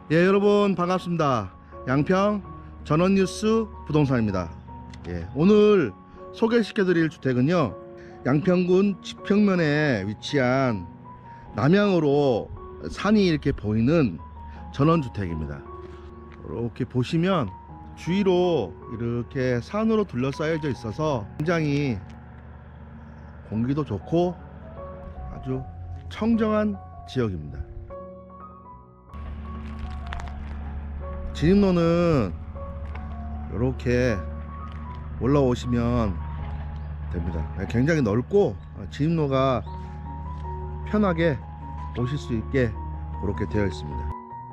예, 여러분 반갑습니다. 양평 전원뉴스 부동산입니다. 예, 오늘 소개시켜드릴 주택은요, 양평군 지평면에 위치한 남향으로 산이 이렇게 보이는 전원주택입니다. 이렇게 보시면 주위로 이렇게 산으로 둘러싸여져 있어서 굉장히 공기도 좋고 아주 청정한 지역입니다. 진입로는 이렇게 올라오시면 됩니다. 굉장히 넓고 진입로가 편하게 오실 수 있게 그렇게 되어 있습니다.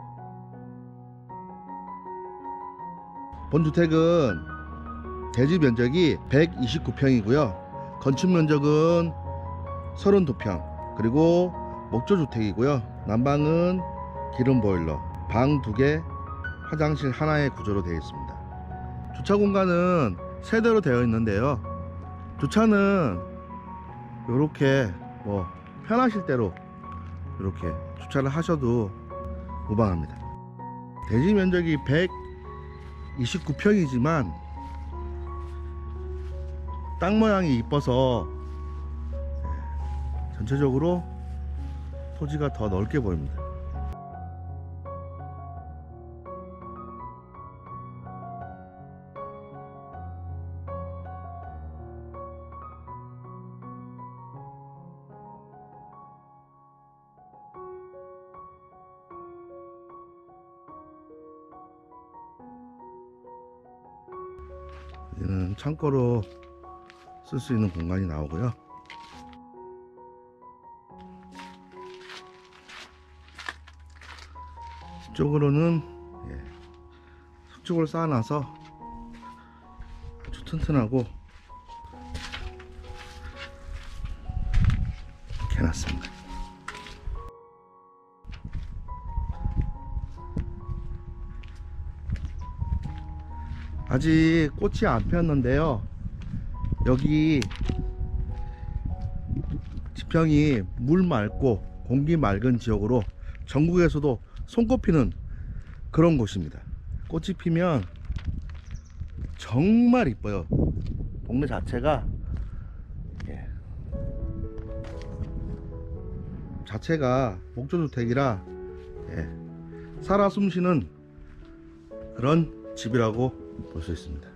본 주택은 대지 면적이 129평이고요 건축 면적은 32평, 그리고 목조주택이고요 난방은 기름 보일러, 방 2개, 화장실 하나의 구조로 되어 있습니다. 주차 공간은 세대로 되어 있는데요, 주차는 이렇게 편하실 대로 이렇게 주차를 하셔도 무방합니다. 대지 면적이 129평이지만 땅 모양이 이뻐서 전체적으로 토지가 더 넓게 보입니다. 여기는 창고로 쓸 수 있는 공간이 나오고요, 이쪽으로는 석축을 쌓아놔서 아주 튼튼하고 이렇게 해놨습니다. 아직 꽃이 안 폈는데요, 여기 지평이 물 맑고 공기 맑은 지역으로 전국에서도 손꼽히는 그런 곳입니다. 꽃이 피면 정말 이뻐요. 동네 자체가 목조주택이라 살아 숨쉬는 그런 집이라고 볼 수 있습니다.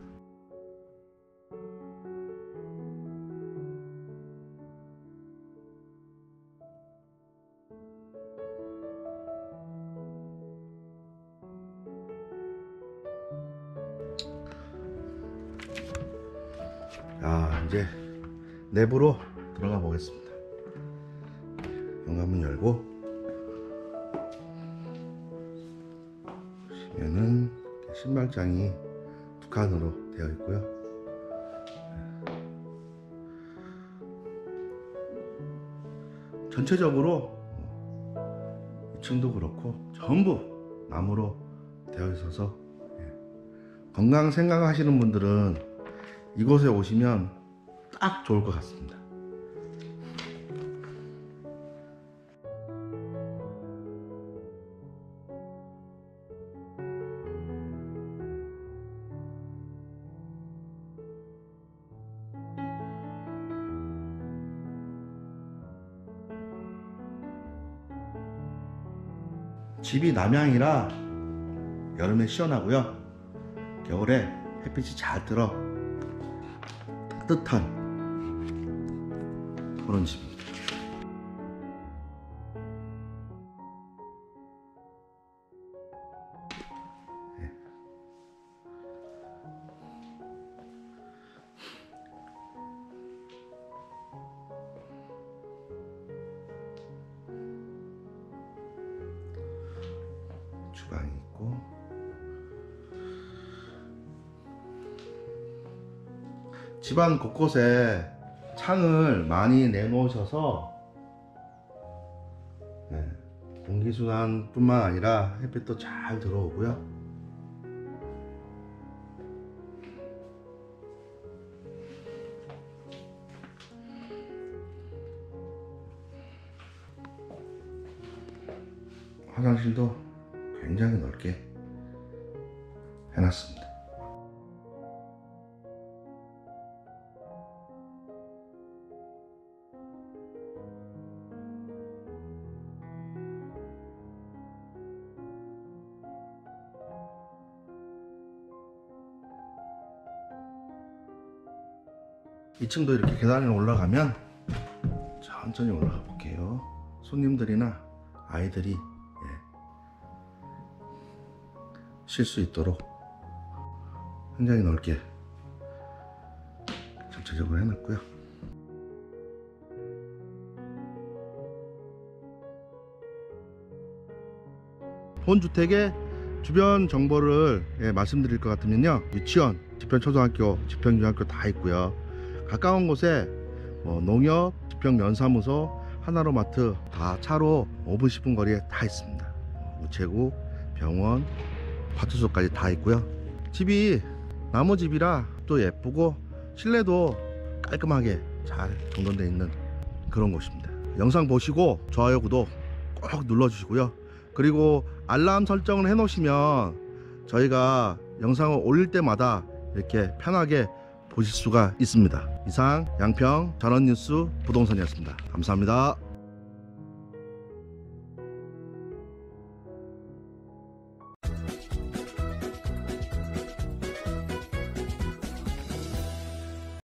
이제 내부로 들어가 보겠습니다. 현관문 열고 보시면은 신발장이 2칸으로 되어 있고요, 전체적으로 2층도 그렇고 전부 나무로 되어 있어서 건강 생각하시는 분들은 이곳에 오시면 딱 좋을 것 같습니다. 집이 남향이라 여름에 시원하고요, 겨울에 햇빛이 잘 들어 따뜻한 그런 집입니다. 주방이 있고 집안 곳곳에 창을 많이 내놓으셔서 공기순환 뿐만 아니라 햇빛도 잘 들어오고요, 화장실도 굉장히 넓게 해놨습니다. 이 층도 이렇게 계단을 올라가면 천천히 올라가 볼게요. 손님들이나 아이들이 쉴 수 있도록 굉장히 넓게 전체적으로 해놨고요. 본 주택의 주변 정보를 말씀드릴 것 같으면요, 유치원, 지평초등학교, 지평중학교 다 있고요. 가까운 곳에 농협, 지평면사무소, 하나로마트 다 차로 5분 10분 거리에 다 있습니다. 우체국, 병원, 파출소까지 다 있고요. 집이 나무집이라 또 예쁘고 실내도 깔끔하게 잘 정돈되어 있는 그런 곳입니다. 영상 보시고 좋아요, 구독 꼭 눌러주시고요. 그리고 알람 설정을 해 놓으시면 저희가 영상을 올릴 때마다 이렇게 편하게 보실 수가 있습니다. 이상 양평 전원뉴스 부동산이었습니다. 감사합니다.